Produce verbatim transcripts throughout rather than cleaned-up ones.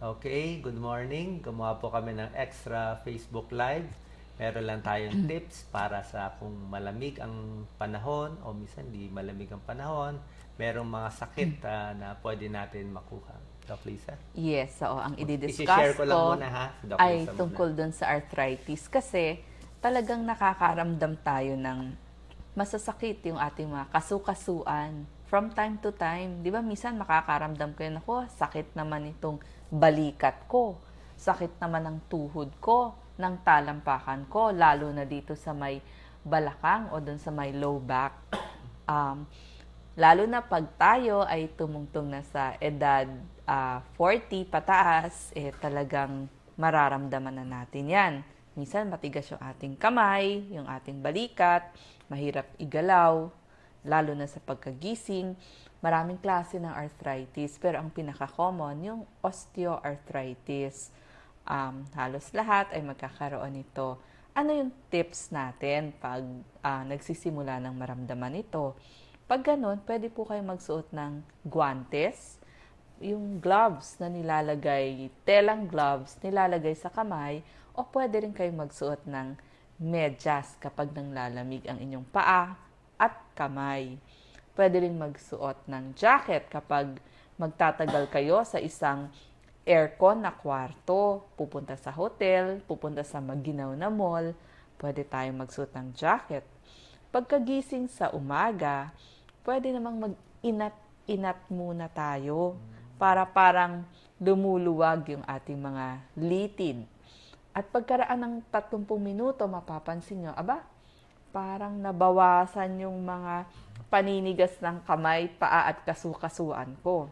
Okay, good morning. Gumawa po kami ng extra Facebook Live. Meron lang tayong tips para sa kung malamig ang panahon o minsan di malamig ang panahon. Merong mga sakit ah, na pwede natin makuha. Doc Lisa? Yes, oo. Ang I-share i-discuss ko lang ko muna ha. Si Doc ay Lisa muna. tungkol dun sa arthritis kasi talagang nakakaramdam tayo ng masasakit yung ating mga kasukasuan from time to time. Di ba minsan makakaramdam kayo, nako, sakit naman itong balikat ko, sakit naman ng tuhod ko, ng talampakan ko, lalo na dito sa may balakang o dun sa may low back. Um, Lalo na pag tayo ay tumungtong na sa edad ah, forty pataas, eh talagang mararamdaman na natin yan. Minsan matigas yung ating kamay, yung ating balikat, mahirap igalaw, lalo na sa pagkagising. Maraming klase ng arthritis, pero ang pinaka-common, yung osteoarthritis. Um, halos lahat ay magkakaroon nito. Ano yung tips natin pag ah, nagsisimula ng maramdaman ito? Pag ganun, pwede po kayo magsuot ng guantes, yung gloves na nilalagay, telang gloves, nilalagay sa kamay, o pwede rin kayo magsuot ng medyas kapag nanglalamig ang inyong paa at kamay. Pwede rin magsuot ng jacket kapag magtatagal kayo sa isang aircon na kwarto, pupunta sa hotel, pupunta sa maginaw na mall, pwede tayong magsuot ng jacket. Pagkagising sa umaga, pwede namang mag-inat-inat muna tayo para parang lumuluwag yung ating mga litid. At pagkaraan ng tatlumpung minuto, mapapansin nyo, aba, parang nabawasan yung mga paninigas ng kamay, paa at kasukasuan ko.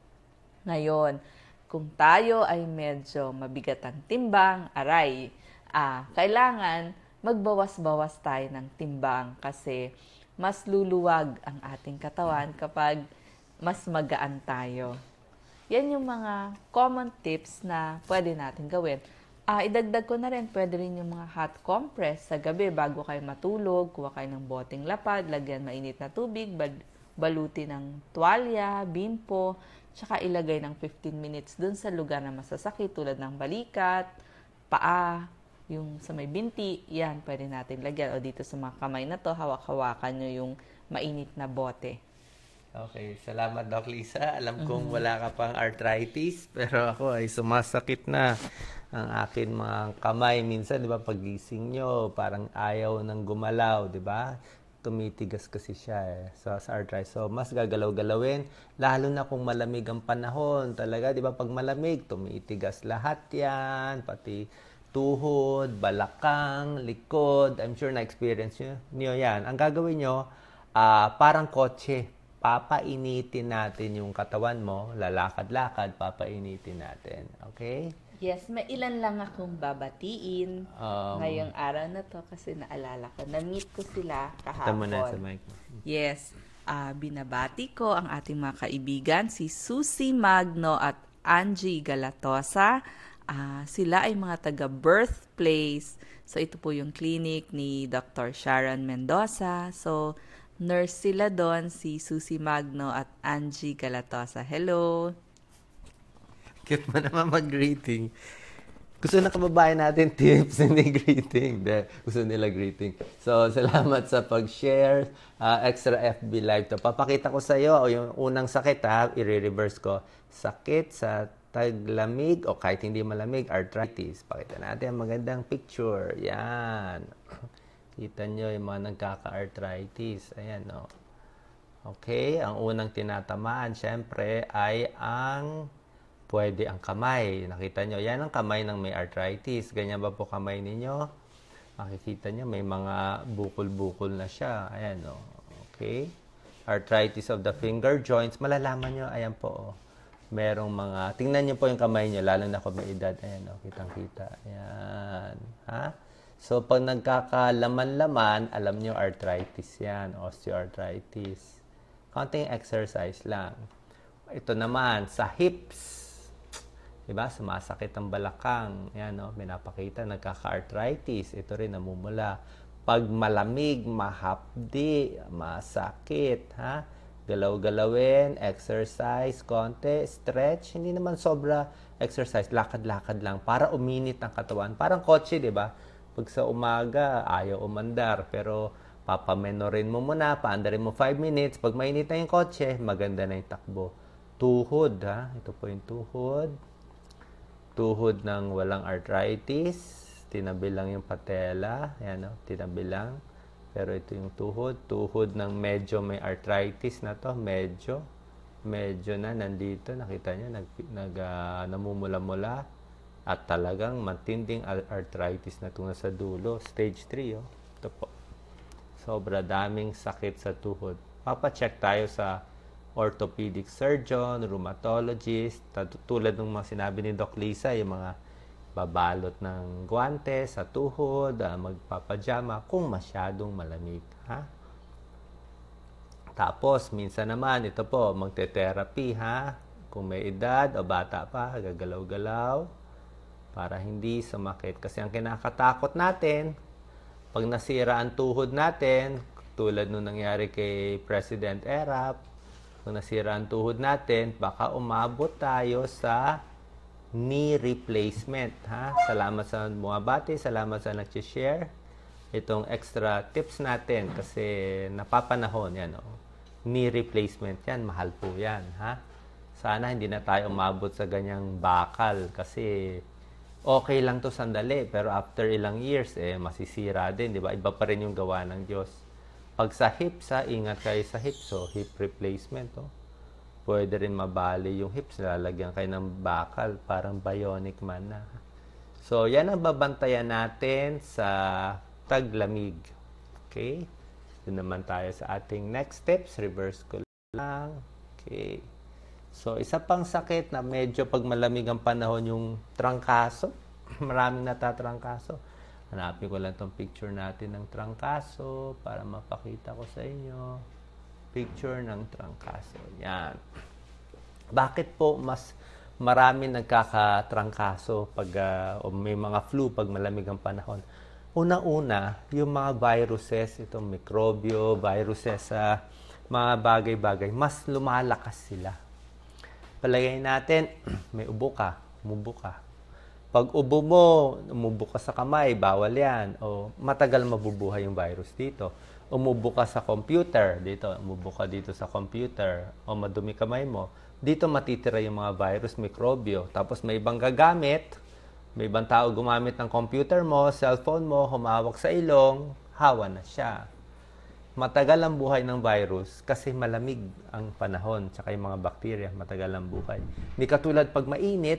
Ngayon, kung tayo ay medyo mabigat ang timbang, aray, ah, kailangan magbawas-bawas tayo ng timbang kasi mas luluwag ang ating katawan kapag mas magaan tayo. Yan yung mga common tips na pwede natin gawin. Ah, idagdag ko na rin, pwede rin yung mga hot compress sa gabi bago kayo matulog. Kuha kayo ng boteng lapad, lagyan mainit na tubig, baluti ng tuwalya, bimpo, tsaka ilagay ng fifteen minutes dun sa lugar na masasakit tulad ng balikat, paa, yung sa may binti, yan, pwede natin lagyan. O dito sa mga kamay na to, hawak-hawakan nyo yung mainit na bote. Okay, salamat Doc Lisa. Alam kong wala ka pang arthritis, pero ako ay sumasakit na ang akin mga kamay. Minsan, di ba, pagising nyo, parang ayaw nang gumalaw, di ba? Tumitigas kasi siya eh. So, sa arthritis. So, mas gagalaw-galawin, lalo na kung malamig ang panahon. Talaga, di ba, pag malamig, tumitigas lahat yan, pati tuhod, balakang, likod. I'm sure na-experience nyo, nyo yan. Ang gagawin nyo, ah, parang kotse. Papainitin natin yung katawan mo. Lalakad-lakad, papainitin natin. Okay? Yes, may ilan lang akong babatiin Um, ngayong araw na to kasi naalala ko. Na-meet ko sila Ito mo na sa kahapon. mic. Yes, ah, binabati ko ang ating mga kaibigan, si Susie Magno at Angie Galatosa. Ah, sila ay mga taga Birthplace. So ito po yung clinic ni Doctor Sharon Mendoza. So nurse sila doon, si Susie Magno at Angie Galatosa. Hello! Cute mo naman mag-greeting. Gusto na kababayan natin tips, hindi greeting. De, gusto nila greeting. So, salamat sa pag-share. Uh, extra F B Live to. Papakita ko sa iyo yung unang sakit ha, i-reverse ko. Sakit sa taglamig o kahit hindi malamig, arthritis. Pakita natin ang magandang picture. Yan. Kita nyo yung mga nagkaka-arthritis. Ayan, no. Okay, ang unang tinatamaan, syempre, ay ang pwede ang kamay. Nakita nyo, yan ang kamay ng may arthritis. Ganyan ba po kamay ninyo? Makikita nyo, may mga bukol-bukol na siya. Ayan, no. Okay. Arthritis of the finger joints. Malalaman nyo, ayan po, oh. Merong mga, tingnan nyo po yung kamay nyo, lalo na kung may edad. Ayan, oh, kitang-kita. Ayan. Ha? So, pag nagkakalaman-laman, alam nyo, arthritis yan, osteoarthritis. Konting exercise lang. Ito naman, sa hips. Diba? Sumasakit ang balakang. Yan, no? Pinapakita, nagkaka-arthritis. Ito rin, namumula. Pag malamig, mahapdi, masakit, ha? Galaw-galawin, exercise, konti, stretch. Hindi naman sobra exercise, lakad-lakad lang para uminit ang katawan. Parang kotse, di ba? Pag sa umaga, ayaw umandar. Pero papamenorin mo muna, paandarin mo five minutes. Pag mainit na yung kotse, maganda na yung takbo. Tuhod, ha? Ito po yung tuhod. Tuhod ng walang arthritis. Tinabi lang yung patella. Yan, no? Tinabi lang. Pero ito yung tuhod. Tuhod ng medyo may arthritis na to. Medyo. Medyo na nandito. Nakita nyo, nag, nag, uh, namumula-mula. At talagang matinding arthritis na ito sa dulo. Stage three, oh. Ito po. Sobra daming sakit sa tuhod. Papacheck tayo sa orthopedic surgeon, rheumatologist. Tulad ng mga sinabi ni Doc Lisa, yung mga babalot ng guwante sa tuhod, uh, magpapajama kung masyadong malamig. Ha? Tapos, minsan naman, ito po, magte-therapy, ha? Kung may edad o bata pa, gagalaw-galaw para hindi sumakit. Kasi ang kinakatakot natin, pag nasira ang tuhod natin, tulad nung nangyari kay President Erap, kung nasira ang tuhod natin, baka umabot tayo sa knee replacement, ha? Salamat sa mga bati, salamat sa nag-share itong extra tips natin kasi napapanahon yan, oh. Knee replacement yan, mahal po yan, ha? Sana hindi na tayo umabot sa ganyang bakal kasi okay lang to sandali pero after ilang years eh masisira din, di ba? Iba pa rin yung gawa ng Diyos. Pag sa hips, ha, ingat kayo sa hips, so hip replacement, oh. Pwede rin mabali yung hips, lalagyan kayo ng bakal, parang bionic man na. So, yan ang babantayan natin sa taglamig. Okay? Doon naman tayo sa ating next steps. Reverse ko lang. Okay. So, isa pang sakit na medyo pag malamig ang panahon yung trangkaso. Maraming natatrangkaso. Hanapin ko lang tong picture natin ng trangkaso para mapakita ko sa inyo. Picture ng trangkaso. Yan. Bakit po mas marami nagkakatrangkaso pag uh, o may mga flu pag malamig ang panahon? Una-una, yung mga viruses, itong mikrobyo, viruses sa uh, mga bagay-bagay, mas lumalakas sila. Palagay natin, may ubo ka, umubo ka. Pag ubo mo, umubo ka sa kamay, bawal yan. O matagal mabubuhay yung virus dito. Umubo ka sa computer, dito, umubo ka dito sa computer, o madumi kamay mo, dito matitira yung mga virus, mikrobyo. Tapos may ibang gagamit, may ibang tao gumamit ng computer mo, cellphone mo, humawak sa ilong, hawa na siya. Matagal ang buhay ng virus kasi malamig ang panahon, tsaka yung mga bakterya, matagal ang buhay. Hindi katulad pag mainit,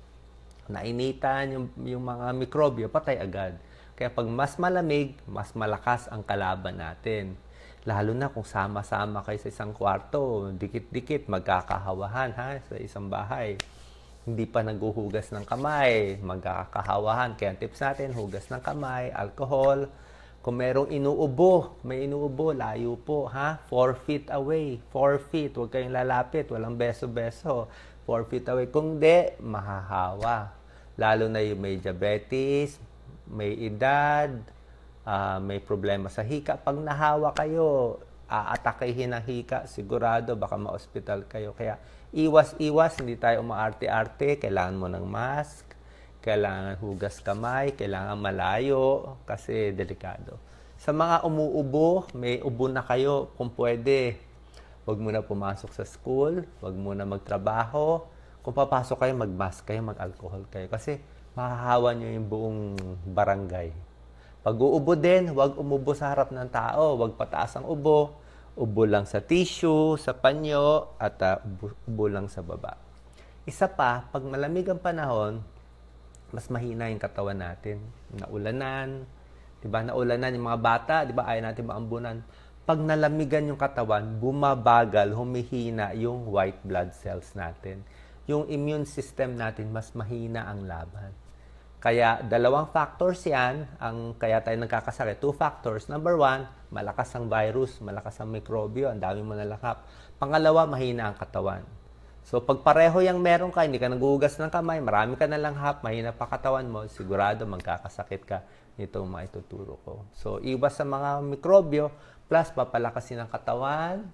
nainitan yung, yung mga mikrobyo, patay agad. Kaya pag mas malamig, mas malakas ang kalaban natin. Lalo na kung sama-sama kayo sa isang kwarto, dikit-dikit, magkakahawahan ha, sa isang bahay. Hindi pa naghuhugas ng kamay, magkakahawahan. Kaya ang tips natin, hugas ng kamay, alcohol. Kung merong inuubo, may inuubo, layo po ha, four feet away. four feet, huwag kayong lalapit, walang beso-beso. four feet away. Kung di, mahahawa. Lalo na yung may diabetes, may edad, uh, may problema sa hika. Pag nahawa kayo, aatakihin ang hika, sigurado baka ma-hospital kayo. Kaya iwas-iwas, hindi tayo umaarte-arte. Kailangan mo ng mask, kailangan hugas kamay, kailangan malayo kasi delikado. Sa mga umuubo, may ubo na kayo, kung pwede, huwag muna pumasok sa school, huwag muna magtrabaho. Kung papasok kayo, mag-mask kayo, mag-alcohol kayo. Kasi mahahawa nyo yung buong barangay. Pag uubo din, huwag umubo sa harap ng tao. Huwag pataas ang ubo. Ubo lang sa tissue, sa panyo, at uh, ubo, ubo lang sa baba. Isa pa, pag malamig ang panahon, mas mahina yung katawan natin. Naulanan, diba? Naulanan yung mga bata, diba? Ayaw natin maambunan. Pag nalamigan yung katawan, bumabagal, humihina yung white blood cells natin. Yung immune system natin, mas mahina ang laban. Kaya dalawang factors yan, ang kaya tayo nagkakasakit. Two factors. Number one, malakas ang virus, malakas ang mikrobyo, ang dami mo nalakap. Pangalawa, mahina ang katawan. So pag pareho yung meron ka, hindi ka naghuhugas ng kamay, marami ka na lang hap, mahina pa katawan mo, sigurado magkakasakit ka nitong mga ituturo ko. So iwas sa mga mikrobyo, plus papalakasin ang katawan,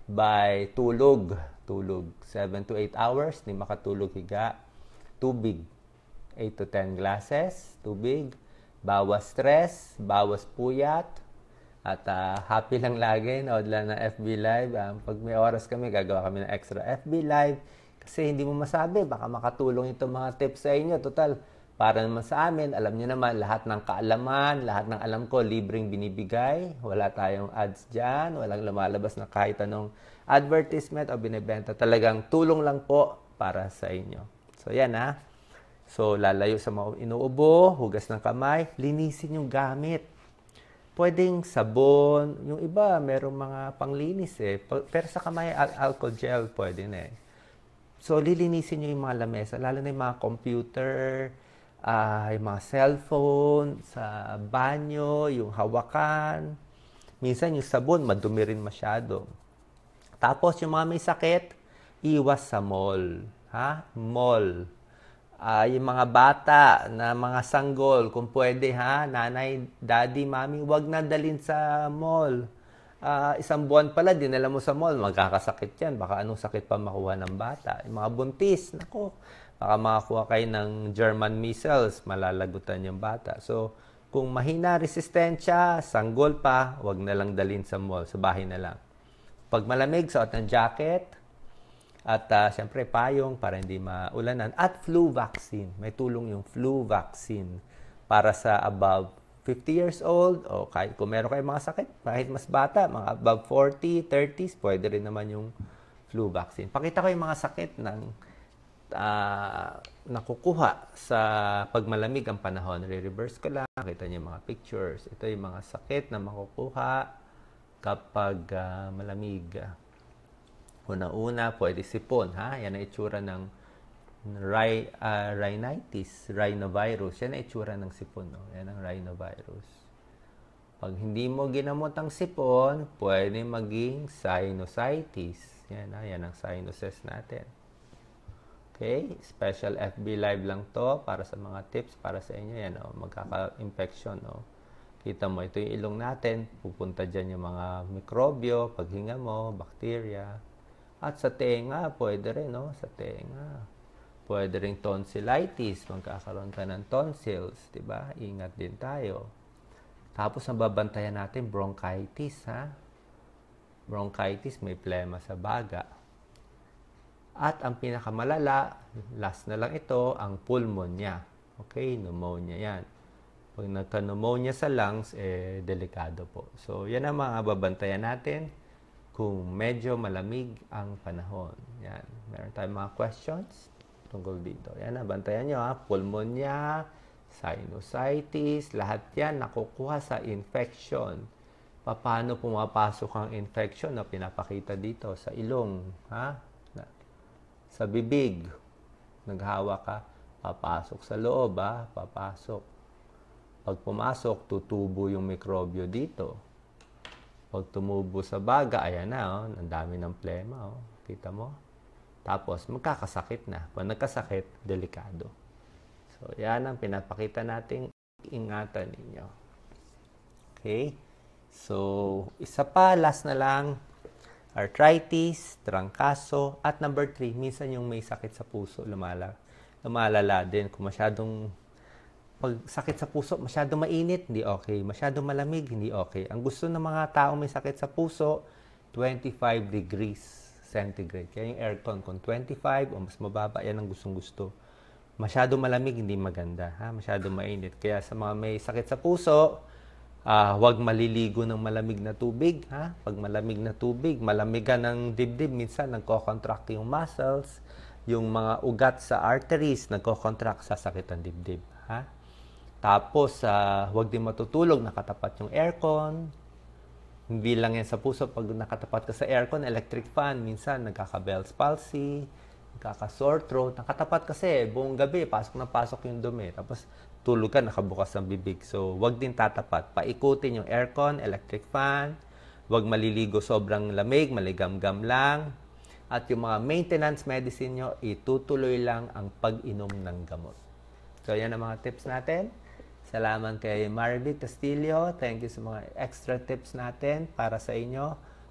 by tulog. Tulog. seven to eight hours, di makatulog higa. Tubig. eight to ten glasses. Tubig. Bawas stress, bawas puyat. At uh, happy lang lagi, nood lang ng F B Live. Um, pag may oras kami, gagawa kami ng extra F B Live. Kasi hindi mo masabi, baka makatulong itong mga tips sa inyo. Total, para naman sa amin, alam niyo naman, lahat ng kaalaman, lahat ng alam ko, libreng binibigay. Wala tayong ads dyan, walang lumalabas na kahit anong advertisement o binibenta. Talagang tulong lang po para sa inyo. So, yan ha. So, lalayo sa mga inuubo, hugas ng kamay, linisin yung gamit. Pwedeng sabon, yung iba, merong mga panglinis eh. Pero sa kamay, al- alcohol gel, pwede na eh. So, lilinisin nyo yung mga lamesa, lalo na yung mga computer, uh, yung mga cellphone, sa banyo, yung hawakan. Minsan yung sabon, madumi rin masyado. Tapos, yung mga may sakit, iwas sa mall. Ha? Mall. Uh, yung mga bata na mga sanggol, kung pwede ha, nanay, daddy, mami, wag na dalhin sa mall. Uh, isang buwan pala, dinala mo sa mall, magkakasakit yan. Baka anong sakit pa makuha ng bata. Yung mga buntis, nako, baka makakuha kayo ng German measles, malalagutan yung bata. So, kung mahina resistensya, sanggol pa, wag na lang dalhin sa mall, sa bahay na lang. Pag malamig, suot ng jacket, at uh, siyempre payong para hindi maulanan. At flu vaccine. May tulong yung flu vaccine para sa above fifty years old o kahit kung meron kayong mga sakit, kahit mas bata, mga above forty, thirties, pwede rin naman yung flu vaccine. Pakita ko yung mga sakit ng uh, nakukuha sa pagmalamig ang panahon. Re-reverse ko lang. Kita niyo yung mga pictures. Ito yung mga sakit na makukuha kapag uh, malamig. Una-una, pwede sipon, ha? Yan ang itsura ng ry, uh, rhinitis, rhinovirus. Yan ang itsura ng sipon, no? Yan ang rhinovirus. Pag hindi mo ginamot ang sipon, pwede maging sinusitis. Yan, ha? Yan ang sinuses natin. Okay? Special F B Live lang to para sa mga tips, para sa inyo. Yan, oh, magkaka-infection, no? Kita mo, ito yung ilong natin. Pupunta dyan yung mga mikrobyo, paghinga mo, bacteria. At sa tenga, pwede rin, no? Sa tenga. Pwede rin tonsillitis. Magkakaroon ka ng tonsils, di ba? Ingat din tayo. Tapos, ang babantayan natin, bronchitis, ha? Bronchitis, may plema sa baga. At ang pinakamalala, last na lang ito, ang pulmonya. Okay? Pneumonia yan. Pag nagka-pneumonia sa lungs, eh, delikado po. So, yan ang mga babantayan natin kung medyo malamig ang panahon. Yan. Meron tayong mga questions tungkol dito. Yan na, bantayan nyo ha. Pulmonya, sinusitis, lahat yan nakukuha sa infection. Paano pumapasok ang infection na pinapakita dito sa ilong? Ha? Sa bibig. Naghawa ka, papasok sa loob ha. Papasok. Pag pumasok, tutubo yung mikrobyo dito. Pag tumubo sa baga, ayan na, oh, ang dami ng plema. Oh. Kita mo? Tapos, magkakasakit na. Pag nagkasakit, delikado. So, yan ang pinapakita nating ingatan ninyo. Okay? So, isa pa, last na lang, arthritis, trangkaso, at number three, minsan yung may sakit sa puso, lumala, lumalala din. Kung masyadong pag sakit sa puso, masyadong mainit, hindi okay. Masyadong malamig, hindi okay. Ang gusto ng mga tao may sakit sa puso, twenty-five degrees centigrade. Kaya yung aircon, kung twenty-five o mas mababa, yan ang gustong-gusto. Masyadong malamig, hindi maganda. Ha? Masyadong mainit. Kaya sa mga may sakit sa puso, uh, huwag maliligo ng malamig na tubig. Ha? Pag malamig na tubig, malamigan ng dibdib, minsan nagko-contract yung muscles, yung mga ugat sa arteries, nagko-contract, sasakit ang dibdib. Ha? Tapos, uh, huwag din matutulog, nakatapat yung aircon. Hindi lang yan sa puso. Pag nakatapat ka sa aircon, electric fan, minsan nagkaka-Bell's palsy, nagkaka-sore throat. Nakatapat kasi, buong gabi, pasok na pasok yung dumi. Tapos, tulog ka, nakabukas ang bibig. So, huwag din tatapat. Paikutin yung aircon, electric fan. Huwag maliligo sobrang lamig, maligamgam lang. At yung mga maintenance medicine nyo, itutuloy lang ang pag-inom ng gamot. So, yan ang mga tips natin. Salamat kay Maribeth Castillo. Thank you sa mga extra tips natin para sa inyo.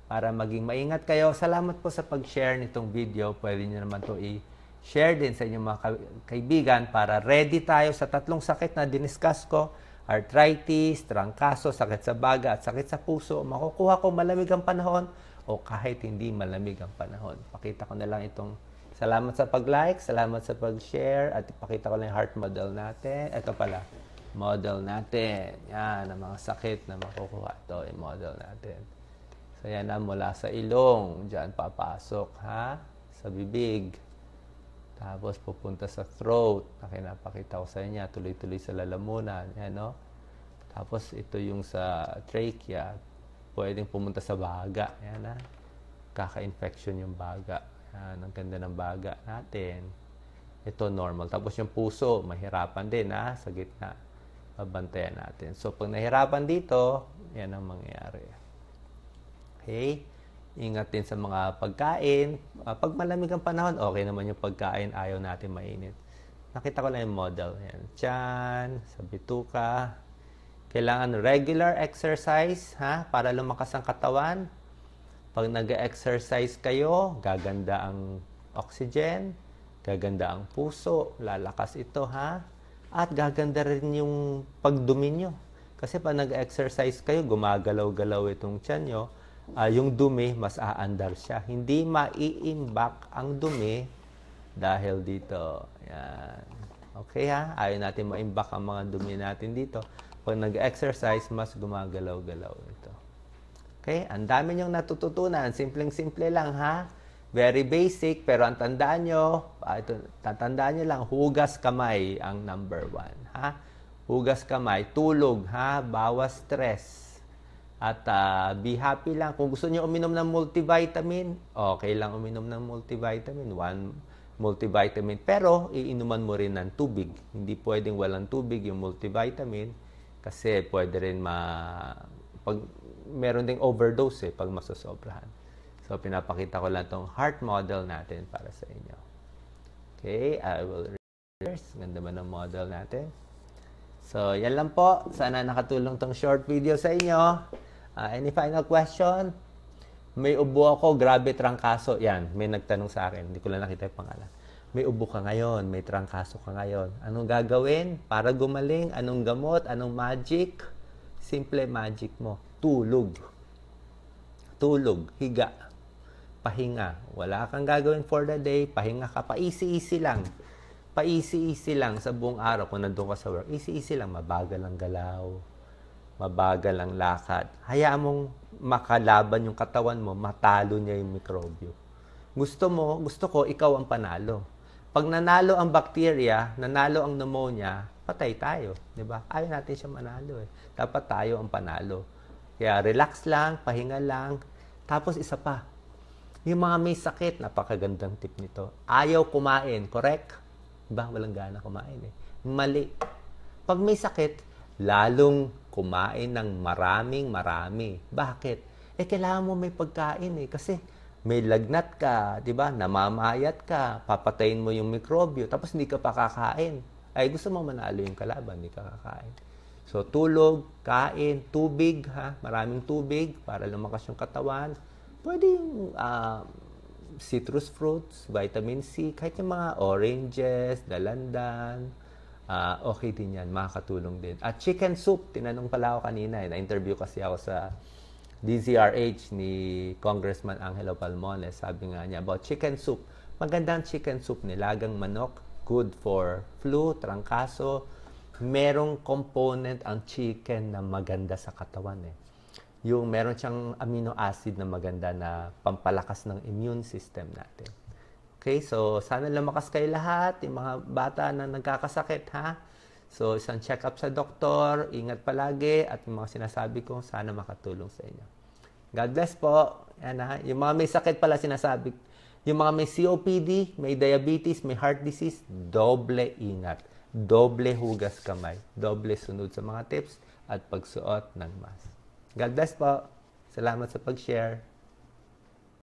para maging maingat kayo. Salamat po sa pag-share nitong video. Pwede nyo naman to i-share din sa inyong mga kaibigan para ready tayo sa tatlong sakit na diniscuss ko. Arthritis, trangkaso, sakit sa baga at sakit sa puso. Makukuha ko malamig ang panahon o kahit hindi malamig ang panahon. Pakita ko na lang itong salamat sa pag-like, salamat sa pag-share at ipakita ko lang yung heart model natin. Ito pala, model natin. Yan, ang mga sakit na makukuha. Ito yung model natin. So, yan na mula sa ilong. Diyan papasok, ha? Sa bibig. Tapos, pupunta sa throat. Na kinapakita ko sa inyo. Tuloy-tuloy sa lalamunan. Yan, no? Tapos, ito yung sa trachea. Pwedeng pumunta sa baga. Yan, ha? Kaka-infection yung baga. Yan, ang ganda ng baga natin. Ito, normal. Tapos, yung puso, mahirapan din, ha? Sa gitna. Babantayan natin. So, pag nahirapan dito, yan ang mangyayari. Okay? Ingat din sa mga pagkain. Uh, pag malamig ang panahon, okay naman yung pagkain. Ayaw natin mainit. Nakita ko lang yung model. Yan. Tiyan, sa bituka. Kailangan regular exercise, ha? Para lumakas ang katawan. Pag nag-exercise kayo, gaganda ang oxygen, gaganda ang puso, lalakas ito, ha? At gaganda rin yung pagdumi nyo. Kasi pag nag-exercise kayo, gumagalaw-galaw itong tiyan nyo, Uh, yung dumi, mas aandar siya. Hindi mai-imbak ang dumi dahil dito. Yan. Okay ha? Ayaw natin ma-imbak ang mga dumi natin dito. Pag nag-exercise, mas gumagalaw-galaw ito. Okay? Ang dami niyong natututunan. Simpleng-simple lang ha? Very basic, pero ang tandaan nyo, uh, ito, tatandaan nyo lang, hugas kamay ang number one. Ha? Hugas kamay, tulog, ha? Bawas stress. At uh, be happy lang. Kung gusto niyo uminom ng multivitamin, okay lang uminom ng multivitamin. One multivitamin. Pero, iinuman mo rin ng tubig. Hindi pwedeng walang tubig yung multivitamin kasi pwede rin ma... Pag, meron ding overdose eh, pag masosobrahan. So, pinapakita ko lang tong heart model natin para sa inyo. Okay, I will reverse. Ganda man ang model natin. So, yan lang po. Sana nakatulong tong short video sa inyo. Uh, any final question? May ubo ako, grabe trangkaso. Yan, may nagtanong sa akin. Hindi ko lang nakita yung pangalan. May ubo ka ngayon, may trangkaso ka ngayon. Anong gagawin para gumaling? Anong gamot? Anong magic? Simple magic mo. Tulog. Tulog. Higa. Pahinga. Wala kang gagawin for the day. Pahinga ka pa. Easy-easy lang. Pa-easy-easy lang sa buong araw. Kung nandun ka sa work, easy-easy lang. Mabagal ang galaw. Mabagal ang lakad. Hayaan mong makalaban yung katawan mo, matalo niya yung mikrobyo. Gusto mo, gusto ko, ikaw ang panalo. Pag nanalo ang bacteria, nanalo ang pneumonia, patay tayo. Diba? Ayaw natin siya manalo eh. Dapat tayo ang panalo. Kaya relax lang, pahinga lang. Tapos isa pa, yung mga may sakit, napakagandang tip nito. Ayaw kumain, correct? Diba? Walang gana kumain eh. Mali. Pag may sakit, lalong kumain ng maraming marami. Bakit? Eh, kailangan mo may pagkain eh. Kasi may lagnat ka, di ba? Namamayat ka, papatayin mo yung mikrobyo, tapos hindi ka pa kakain. Ay, gusto mo manalo yung kalaban, hindi ka kakain. So, tulog, kain, tubig, ha? Maraming tubig para lumakas yung katawan. Pwede yung uh, citrus fruits, vitamin C, kahit yung mga oranges, dalandan, Uh, okay din yan, makakatulong din. At chicken soup, tinanong pala ako kanina, eh, na-interview kasi ako sa D Z R H ni Congressman Angelo Palmones. Sabi nga niya about chicken soup. Magandang chicken soup, nilagang manok, good for flu, trangkaso. Merong component ang chicken na maganda sa katawan. Eh. Yung meron siyang amino acid na maganda na pampalakas ng immune system natin. Okay, so sana lumakas kayo lahat, yung mga bata na nagkakasakit, ha? So, isang check-up sa doktor, ingat palagi, at yung mga sinasabi ko, sana makatulong sa inyo. God bless po. Yan, ha? Yung mga may sakit pala sinasabi, yung mga may C O P D, may diabetes, may heart disease, doble ingat. Doble hugas kamay. Doble sunod sa mga tips at pagsuot ng mask. God bless po. Salamat sa pag-share.